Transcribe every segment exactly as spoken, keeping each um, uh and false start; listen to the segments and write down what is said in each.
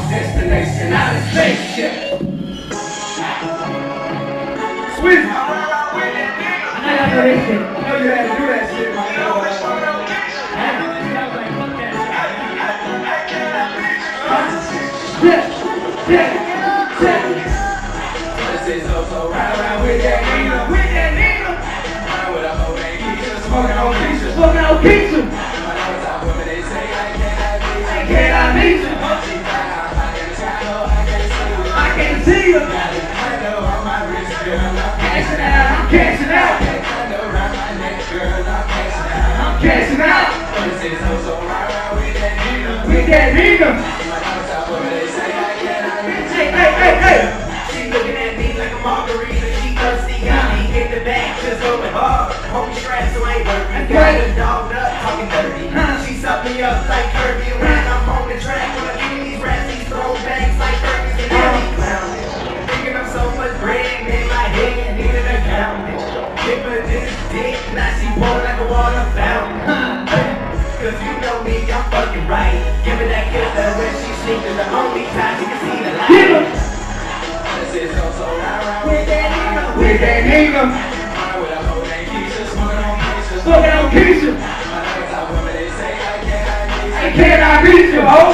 Destination out of spaceship. SwizZy. I know y'all know this shit. I know you had to do that shit, man. Yeah, yeah, yeah. This is also ride around with that Nina, with that Nina. Ride with a whole ain't Keisha, smoking on Keisha, smoking on Keisha. My nose out women, they say I cannot meet you. I cannot meet you. She fly out, I can't see you. I can't see you. Got it, I know on my wrist, girl. I'm cashing out, I'm cashing out. I know around my neck, girl. I'm cashing out, I'm cashing out. This is also ride around with that Nina, with that Nina. My nose out women, they say I cannot meet you. Hey, hey, hey, hey. She looking at me like a margarita. She thirsty, got me in the back, just going hard. Homie strapped, so I ain't working. Got a dog up, talking dirty. She sucked me up like Kirby. When I'm on the track, when I give me these raps, these throwbacks like Kirby. And I be clowning. Thinking I'm so much bread in my head, needed an accountant. Give her this dick, now she pour like a water fountain. Cause you know me, I'm fucking right. Give her that kiss when she sleeping. The only time she can see the light. This is also ride around with that nigga, with that nigga. Ride with a whole ain't Keisha, smoking on Keisha, smoking on Keisha. My nose out women, they say I cannot meet you. I cannot meet you, ho.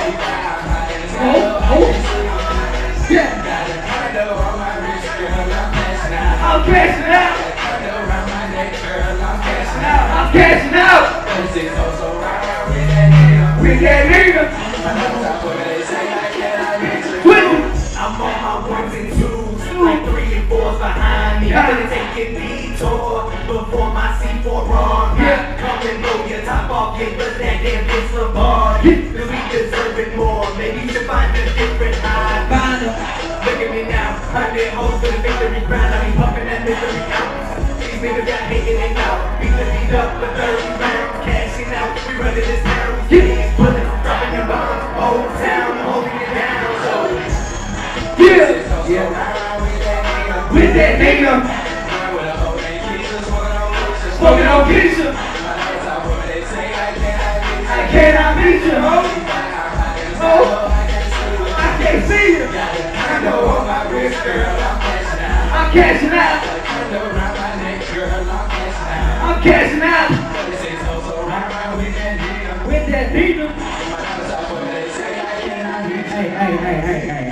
Oh, oh. Yeah. Got it, I know on my wrist, girl, I'm cashing out. I'm cashing out. I know around my neck, girl, I'm cashing out. I'm cashing out. This is also ride around with that nigga, with that nigga. My nose out women, they say I cannot meet you. I'm on my ones and twos, like three and fours behind me. I'm gonna take a detour before my C four raw. Yeah. Come and blow your top off, give us that damn bitch the bar. Cause we deserve it more, maybe you should find a different high. Look at me now, hundred hoes for the victory crown. I be pumping that misery out. These niggas got hating and out. Beat the beat up for thirty rounds, cashing out. We running this town, we getting bullets, dropping your bombs. Old town, holding it down, so. Yeah, yeah. With that nigga, with a whole ain't Keisha, smoking on Keisha. My nose out women, they say I cannot meet you. I cannot meet you, ho. Oh, I can't see you. I know on my wrist, girl, I'm cashing out. I'm cashing out. I know around my neck, girl, I'm cashing out. I'm cashing out. This is also right around with that nigga, with that nigga. My nose out women, they say I cannot meet you. Hey, hey, hey, hey, hey.